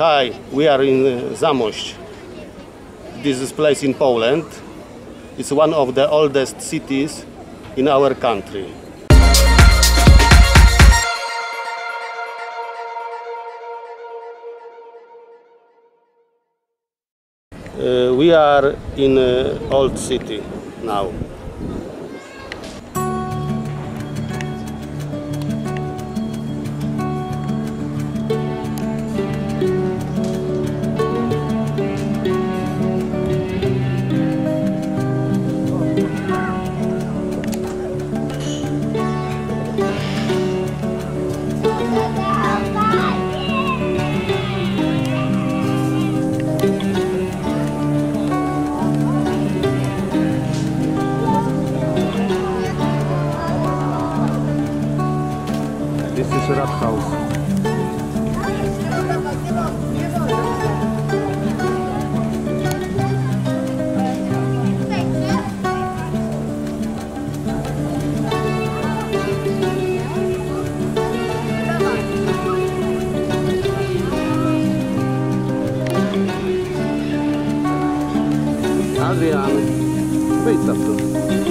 Hi, we are in Zamość. This is place in Poland. It's one of the oldest cities in our country. We are in old city now. This is a rat house. Adrian, wyjdź tam tu.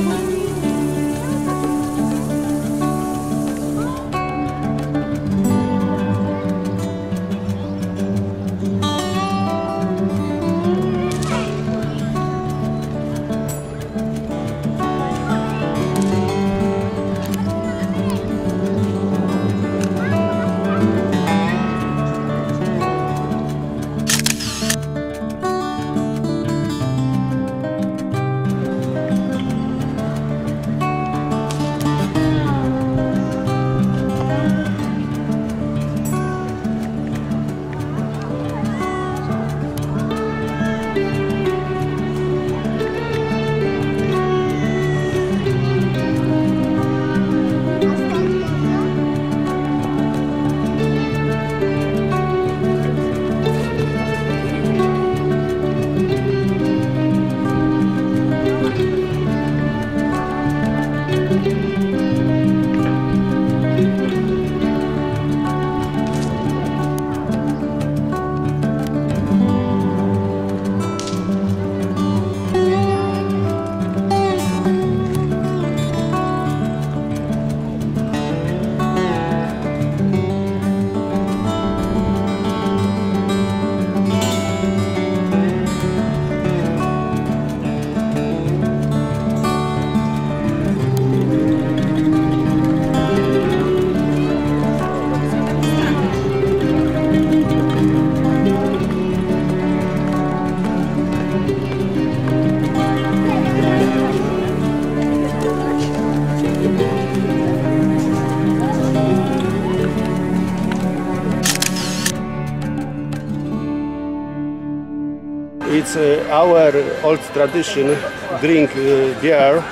It's our old tradition, drink beer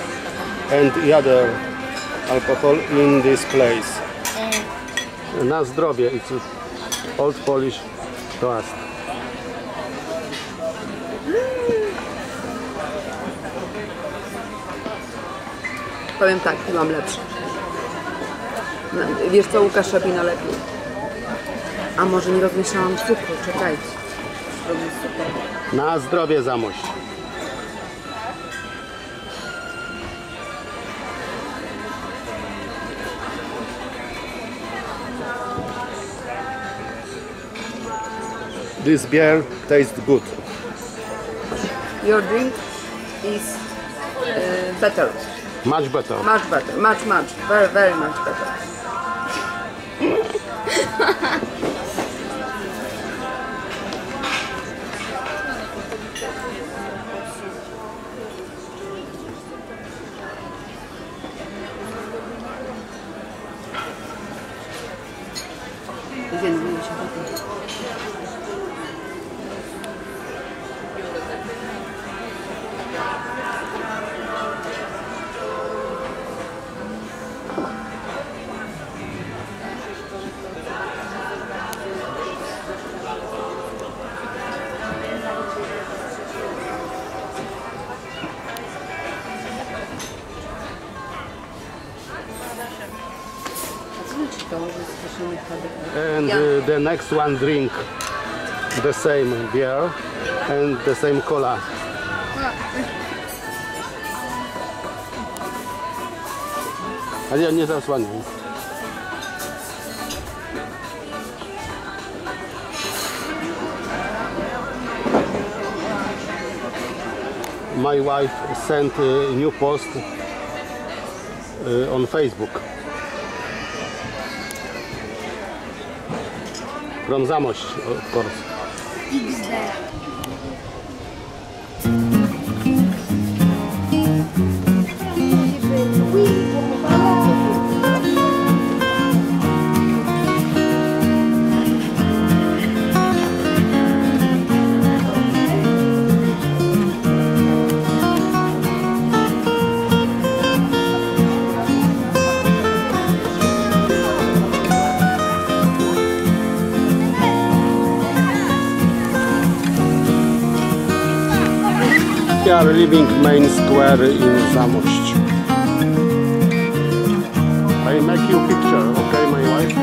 and other alcohol in this place. Na zdrowie, it's old Polish toast. Powiem tak, piłam lepsze. Wiesz co, Łukasz robi na lepiej. A może nie rozmieszałam cukru, czekajcie. Robi super. Na zdrowie, Zamość. This beer tastes good. Your drink is better. Much better. Much better. Much. Very much better. And the next one drink the same beer and the same cola. Ale nie zasłaniaj. My wife sent a new post on Facebook from Zamość, of course. XD. We are leaving main square in Zamość. I make you picture, okay, my wife?